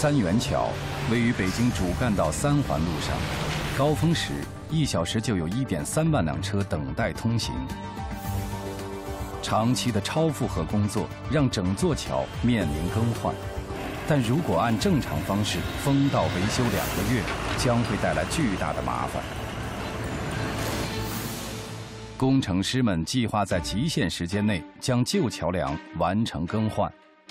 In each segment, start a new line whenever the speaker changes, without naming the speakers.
三元桥位于北京主干道3环路上，高峰时1小时就有1.3万辆车等待通行。长期的超负荷工作让整座桥面临更换，但如果按正常方式封道维修2个月，将会带来巨大的麻烦。工程师们计划在极限时间内将旧桥梁完成更换。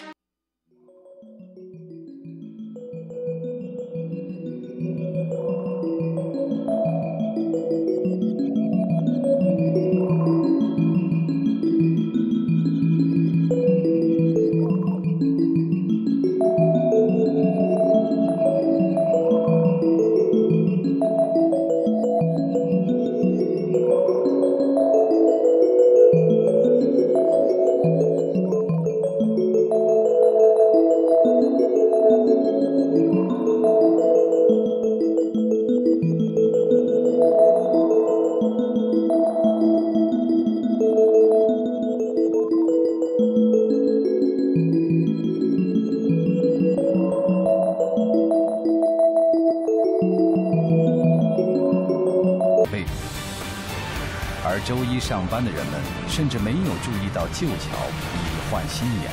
而周一上班的人们甚至没有注意到旧桥已换新颜。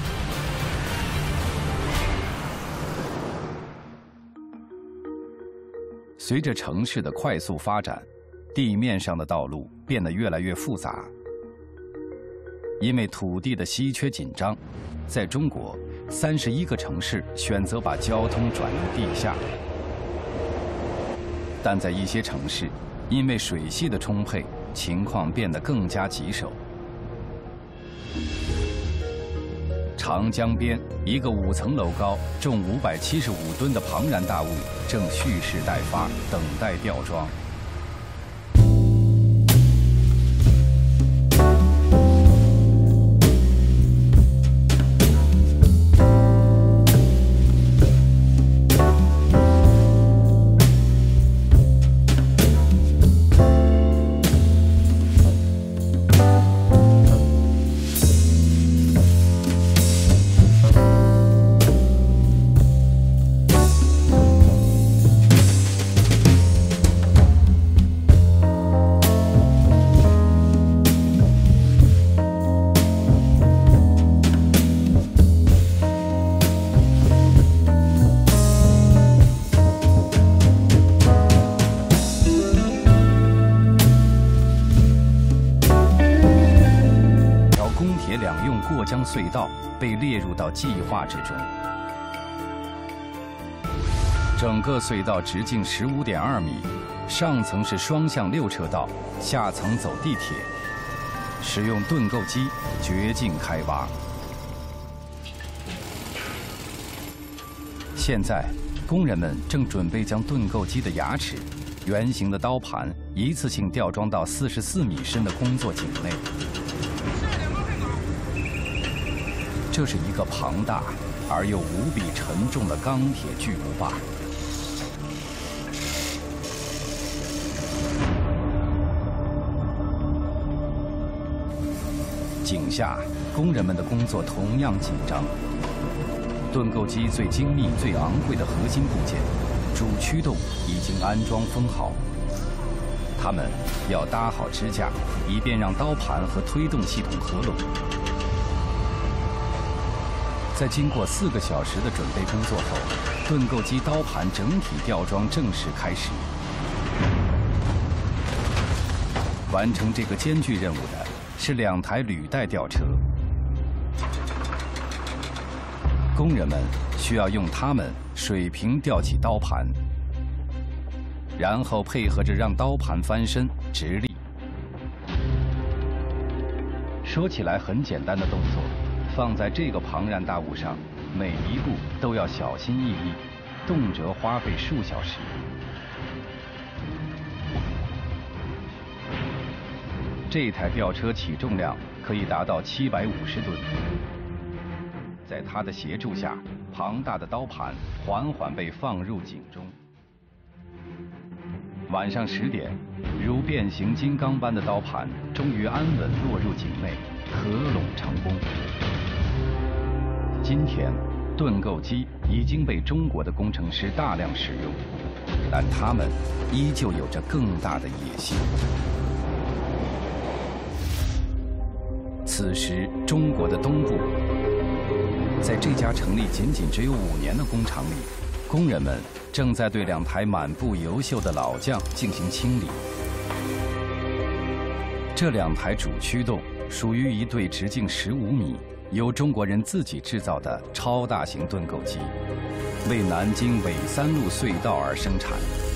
随着城市的快速发展，地面上的道路变得越来越复杂。因为土地的稀缺紧张，在中国31个城市选择把交通转入地下，但在一些城市，因为水系的充沛，情况变得更加棘手。长江边，一个5层楼高、重575吨的庞然大物正蓄势待发，等待吊装。过江隧道被列入到计划之中。整个隧道直径15.2米，上层是双向6车道，下层走地铁，使用盾构机掘进开挖。现在，工人们正准备将盾构机的牙齿、圆形的刀盘一次性吊装到44米深的工作井内。这是一个庞大而又无比沉重的钢铁巨无霸。井下，工人们的工作同样紧张。盾构机最精密、最昂贵的核心部件——主驱动已经安装封好，他们要搭好支架，以便让刀盘和推动系统合拢。在经过4个小时的准备工作后，盾构机刀盘整体吊装正式开始。完成这个艰巨任务的是2台履带吊车，工人们需要用它们水平吊起刀盘，然后配合着让刀盘翻身直立。说起来很简单的动作，放在这个庞然大物上，每一步都要小心翼翼，动辄花费数小时。这台吊车起重量可以达到750吨，在它的协助下，庞大的刀盘缓缓被放入井中。晚上10点，如变形金刚般的刀盘终于安稳落入井内，合拢成功。今天， 盾构机已经被中国的工程师大量使用，但他们依旧有着更大的野心。此时，中国的东部，在这家成立仅只有5年的工厂里，工人们正在对2台满布油锈的老将进行清理。这2台主驱动属于一对直径15米、由中国人自己制造的超大型盾构机，为南京纬3路隧道而生产。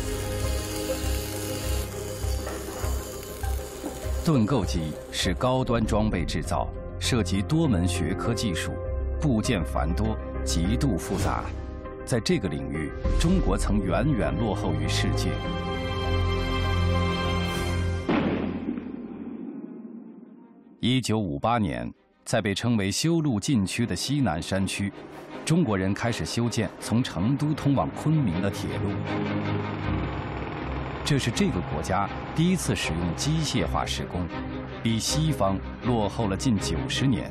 盾构机是高端装备制造，涉及多门学科技术，部件繁多，极度复杂。在这个领域，中国曾远远落后于世界。1958年，在被称为修路禁区的西南山区，中国人开始修建从成都通往昆明的铁路。这是这个国家第一次使用机械化施工，比西方落后了近90年。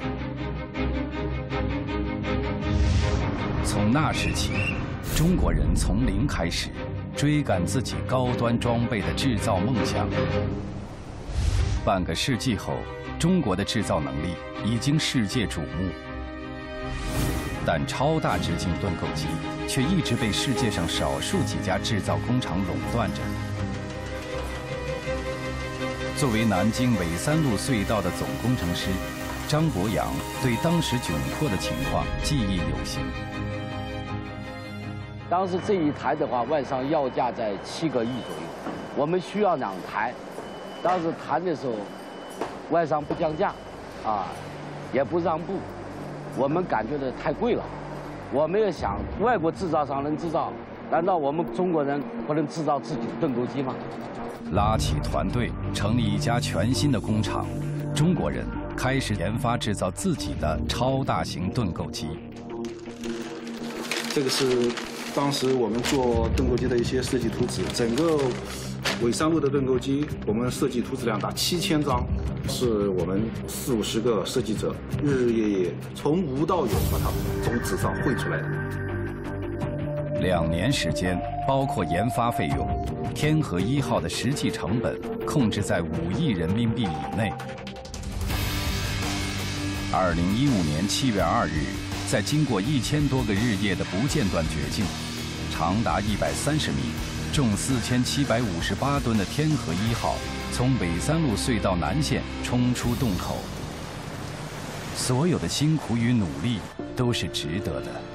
从那时起，中国人从零开始，追赶自己高端装备的制造梦想。半个世纪后，中国的制造能力已经世界瞩目，但超大直径盾构机却一直被世界上少数几家制造工厂垄断着。作为南京纬3路隧道的总工程师，张博洋对当时窘迫的情况记忆犹新。
当时这一台的话，外商要价在7个亿左右，我们需要2台。当时谈的时候，外商不降价，也不让步，我们感觉的太贵了。我们也想，外国制造商能制造，难道我们中国人不能制造自己的盾构机吗？
拉起团队，成立一家全新的工厂，中国人开始研发制造自己的超大型盾构机。
这个是当时我们做盾构机的一些设计图纸，整个纬3路的盾构机，我们设计图纸量达7000张，是我们40、50个设计者日日夜夜从无到有把它从纸上绘出来的。
2年时间，包括研发费用，天河1号的实际成本控制在5亿人民币以内。2015年7月2日，在经过1000多个日夜的不间断掘进，长达130米、重4758吨的天河1号从纬3路隧道南线冲出洞口。所有的辛苦与努力都是值得的。